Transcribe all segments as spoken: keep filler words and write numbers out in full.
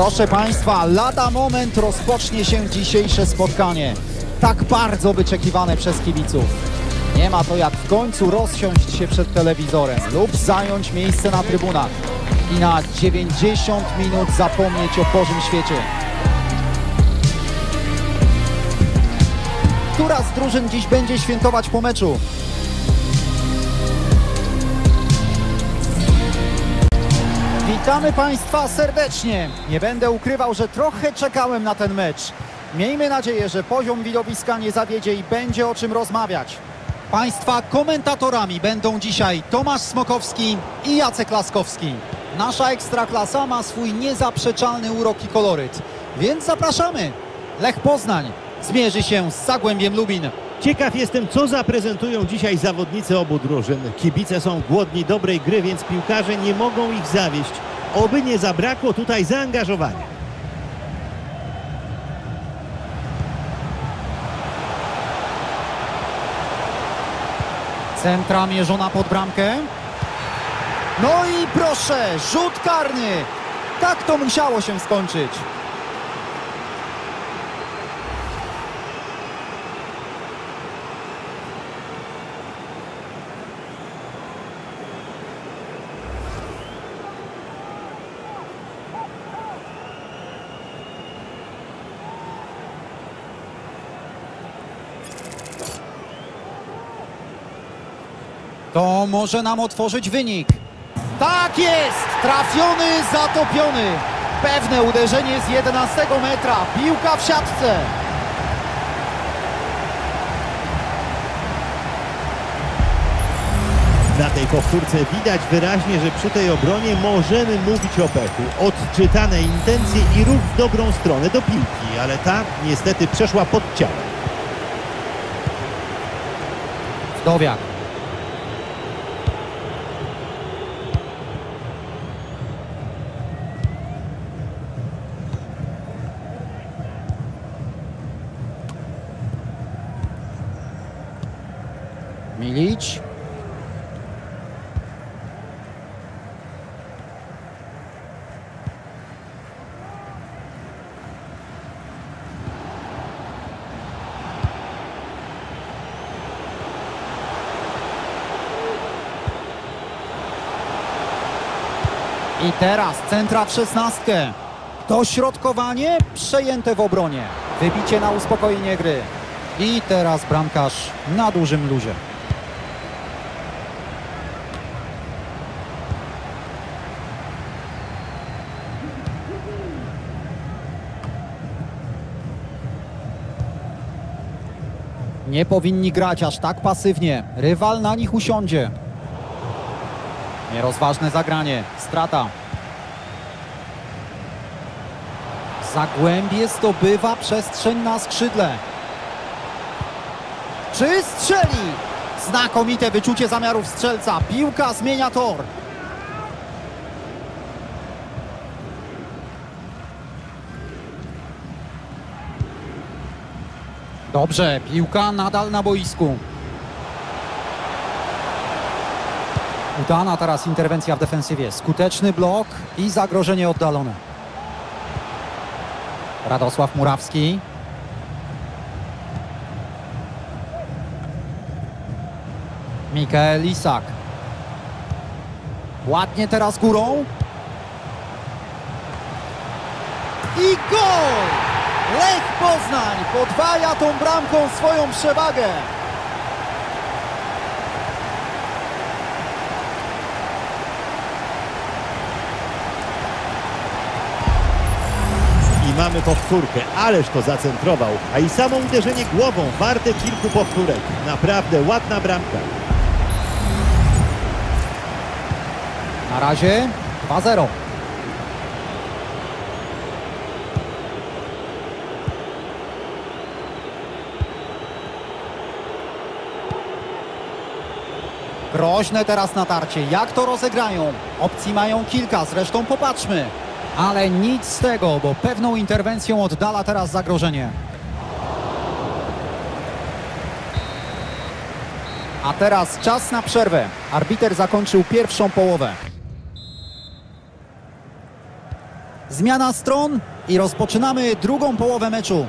Proszę Państwa, lada moment rozpocznie się dzisiejsze spotkanie. Tak bardzo wyczekiwane przez kibiców. Nie ma to jak w końcu rozsiąść się przed telewizorem lub zająć miejsce na trybunach i na dziewięćdziesiąt minut zapomnieć o Bożym świecie. Która z drużyn dziś będzie świętować po meczu? Witamy Państwa serdecznie. Nie będę ukrywał, że trochę czekałem na ten mecz. Miejmy nadzieję, że poziom widowiska nie zawiedzie i będzie o czym rozmawiać. Państwa komentatorami będą dzisiaj Tomasz Smokowski i Jacek Laskowski. Nasza Ekstraklasa ma swój niezaprzeczalny urok i koloryt, więc zapraszamy. Lech Poznań zmierzy się z Zagłębiem Lubin. Ciekaw jestem, co zaprezentują dzisiaj zawodnicy obu drużyn. Kibice są głodni dobrej gry, więc piłkarze nie mogą ich zawieść. Oby nie zabrakło tutaj zaangażowania. Centra mierzona pod bramkę. No i proszę, rzut karny. Tak to musiało się skończyć. To może nam otworzyć wynik. Tak jest! Trafiony, zatopiony. Pewne uderzenie z jedenastego metra. Piłka w siatce. Na tej powtórce widać wyraźnie, że przy tej obronie możemy mówić o pechu. Odczytane intencje i ruch w dobrą stronę do piłki, ale ta niestety przeszła pod ciałem. Wdowiak. Milić. I teraz centra w szesnastkę. Dośrodkowanie przejęte w obronie. Wybicie na uspokojenie gry. I teraz bramkarz na dużym luzie. Nie powinni grać aż tak pasywnie. Rywal na nich usiądzie. Nierozważne zagranie. Strata. Zagłębie zdobywa przestrzeń na skrzydle. Czy strzeli? Znakomite wyczucie zamiarów strzelca. Piłka zmienia tor. Dobrze, piłka nadal na boisku. Udana teraz interwencja w defensywie. Skuteczny blok i zagrożenie oddalone. Radosław Murawski. Mikael Isak. Ładnie teraz górą. I gol! Lech Poznań podwaja tą bramką swoją przewagę. I mamy powtórkę, ależ to zacentrował. A i samo uderzenie głową warte kilku powtórek. Naprawdę ładna bramka. Na razie dwa zero. Groźne teraz natarcie. Jak to rozegrają? Opcji mają kilka, zresztą popatrzmy. Ale nic z tego, bo pewną interwencją oddala teraz zagrożenie. A teraz czas na przerwę. Arbiter zakończył pierwszą połowę. Zmiana stron i rozpoczynamy drugą połowę meczu.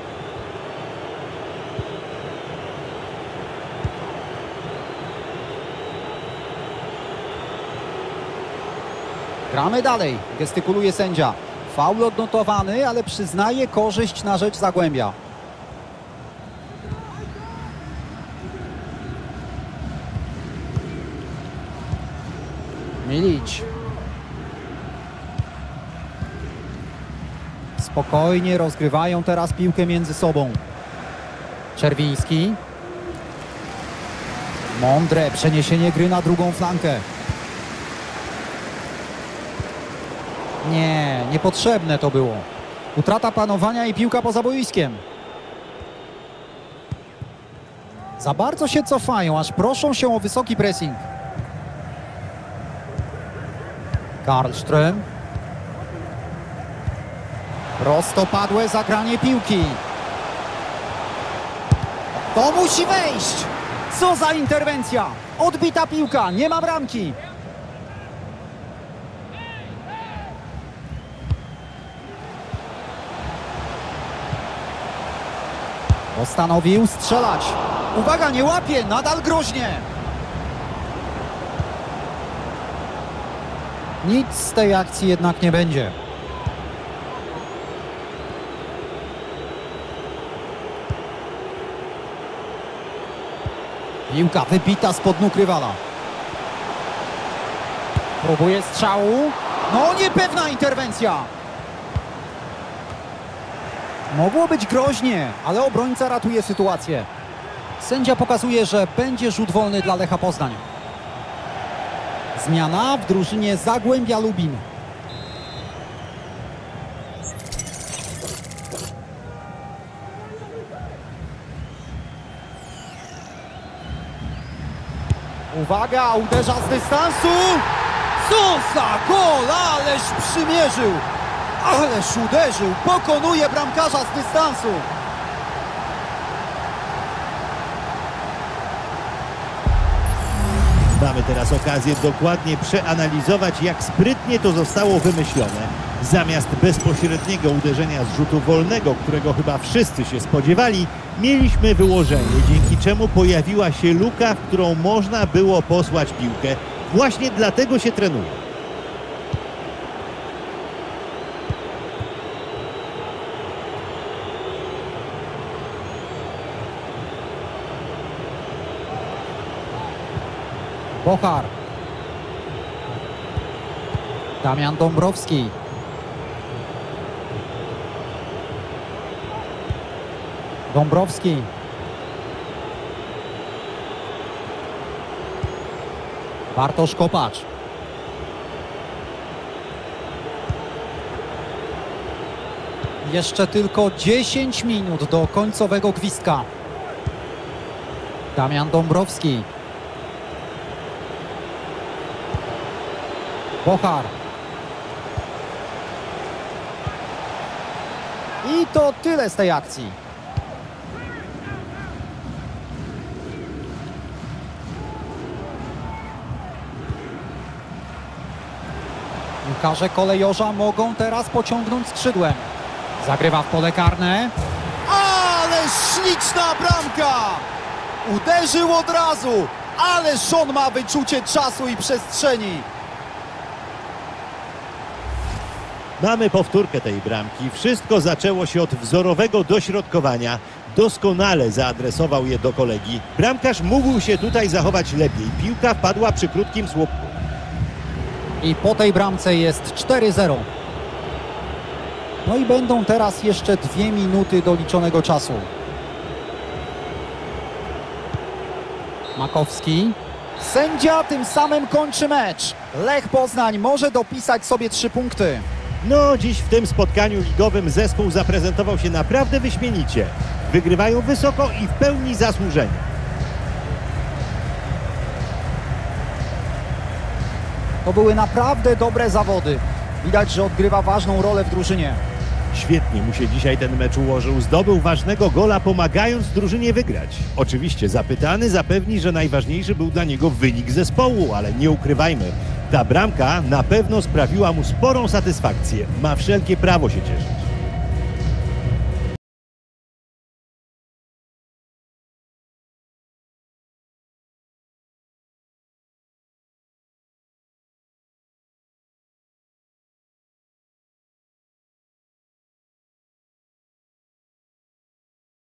Gramy dalej, gestykuluje sędzia. Faul odnotowany, ale przyznaje korzyść na rzecz Zagłębia. Milić. Spokojnie rozgrywają teraz piłkę między sobą. Czerwiński. Mądre przeniesienie gry na drugą flankę. Nie, niepotrzebne to było. Utrata panowania i piłka poza boiskiem. Za bardzo się cofają, aż proszą się o wysoki pressing. Karlström. Prostopadłe zagranie piłki. To musi wejść! Co za interwencja! Odbita piłka, nie ma bramki. Postanowił strzelać. Uwaga, nie łapie, nadal groźnie. Nic z tej akcji jednak nie będzie. Piłka wybita spod nóg rywala. Próbuje strzału. No, niepewna interwencja. Mogło być groźnie, ale obrońca ratuje sytuację. Sędzia pokazuje, że będzie rzut wolny dla Lecha Poznań. Zmiana w drużynie Zagłębia Lubin. Uwaga, uderza z dystansu. Co za gol, ależ przymierzył. Ależ uderzył, pokonuje bramkarza z dystansu. Mamy teraz okazję dokładnie przeanalizować, jak sprytnie to zostało wymyślone. Zamiast bezpośredniego uderzenia z rzutu wolnego, którego chyba wszyscy się spodziewali, mieliśmy wyłożenie, dzięki czemu pojawiła się luka, w którą można było posłać piłkę. Właśnie dlatego się trenuje. Bochar. Damian Dąbrowski. Dąbrowski. Bartosz Kopacz. Jeszcze tylko dziesięć minut do końcowego gwizdka. Damian Dąbrowski. Bochar. I to tyle z tej akcji. Piłkarze kolejorza mogą teraz pociągnąć skrzydłem. Zagrywa w pole karne. Ale śliczna bramka! Uderzył od razu, ależ on ma wyczucie czasu i przestrzeni. Mamy powtórkę tej bramki. Wszystko zaczęło się od wzorowego dośrodkowania. Doskonale zaadresował je do kolegi. Bramkarz mógł się tutaj zachować lepiej. Piłka wpadła przy krótkim słupku. I po tej bramce jest cztery zero. No i będą teraz jeszcze dwie minuty do liczonego czasu. Makowski. Sędzia tym samym kończy mecz. Lech Poznań może dopisać sobie trzy punkty. No, dziś w tym spotkaniu ligowym zespół zaprezentował się naprawdę wyśmienicie. Wygrywają wysoko i w pełni zasłużenie. To były naprawdę dobre zawody. Widać, że odgrywa ważną rolę w drużynie. Świetnie mu się dzisiaj ten mecz ułożył. Zdobył ważnego gola, pomagając drużynie wygrać. Oczywiście zapytany zapewni, że najważniejszy był dla niego wynik zespołu, ale nie ukrywajmy. Ta bramka na pewno sprawiła mu sporą satysfakcję. Ma wszelkie prawo się cieszyć.